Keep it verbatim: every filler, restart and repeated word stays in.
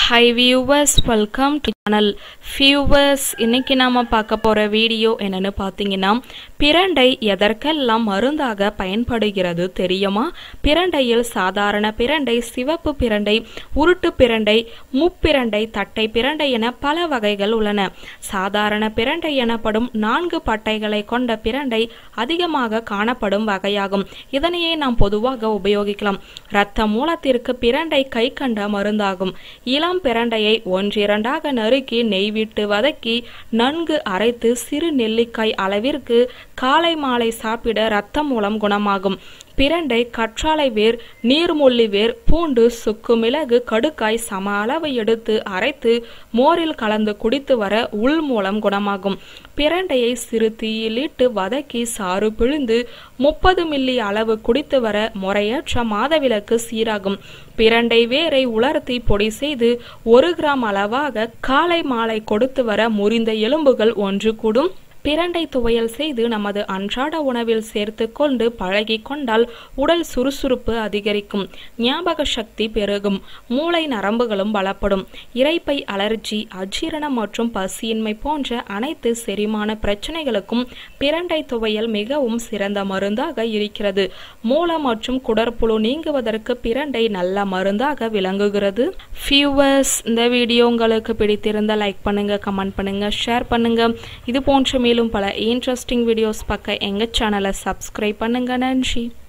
Hi viewers, welcome to channel. Viewers, இன்னைக்கு நாம பார்க்க போற வீடியோ என்னன்னு பாத்தீங்கன்னா பிரண்டை எதற்கெல்லாம் மருந்தாக பயன்படுகிறது தெரியுமா? பிரண்டையில் சாதாரண பிரண்டை, சிவப்பு பிரண்டை, உருட்டு பிரண்டை, முப்பிரண்டை, தட்டை பிரண்டை என பல வகைகள் உள்ளன. சாதாரண பிரண்டை எனப்படும் நான்கு பட்டைகளை கொண்ட பிரண்டை அதிகமாக காணப்படும் வகையாகும். இதனையே நாம் பொதுவாக உபயோகிக்கலாம். இரத்த மூலத்திற்கு பிரண்டை கை கண்ட மருந்தாகும். இளம் பிரண்டையை ஒன்றிரண்டாக நறுக்கி நெய் விட்டு வதக்கி நன்கு அரைத்து சிறு நெல்லிக்காய் அளவிற்கு காலை மாலை சாப்பிட இரத்த மூலம் குணமாகும். பிரண்டை, கற்றாழை வேர், நீர்முள்ளி வேர், பூண்டு, சுக்கு மிளகு, கடுக்காய் சம அளவு எடுத்து அரைத்து மோரில் கலந்து குடித்து வர உள் மூலம் குணமாகும். பிரண்டையை சிறு தீயிலிட்டு வதக்கி சாறு பிழிந்து முப்பது மில்லி அளவு குடித்து வர முறையற்ற மாதவிலக்கு சீராகும். பிரண்டை வேரை உலர்த்தி பொடி செய்து ஒரு கிராம் அளவாக காலை மாலை கொடுத்து வர முறிந்த எலும்புகள் ஒன்று கூடும். பிரண்டை துவையல் செய்து நமது அன்றாட உணவில் சேர்த்து கொண்டு பழகி கொண்டால் உடல் சுறுசுறுப்பு அதிகரிக்கும், ஞாபக சக்தி பெருகும், மூளை நரம்புகளும் பலப்படும். இரைப்பை அலர்ஜி, அஜீரணம் மற்றும் பசியின்மை போன்ற அனைத்து செரிமான பிரச்சனைகளுக்கும் பிரண்டை துவையல் மிகவும் சிறந்த மருந்தாக இருக்கிறது. மூலம் மற்றும் குடற்புழு நீங்குவதற்கு பிரண்டை நல்ல மருந்தாக விளங்குகிறது. வியூவர்ஸ், இந்த வீடியோ உங்களுக்கு பிடித்திருந்த லைக் பண்ணுங்க, கமெண்ட் பண்ணுங்க, ஷேர் பண்ணுங்க. இது போன்ற மேலும் பல இன்ட்ரெஸ்டிங் வீடியோஸ் பார்க்க எங்க சேனலை சப்ஸ்கிரைப் பண்ணுங்க. நன்றி.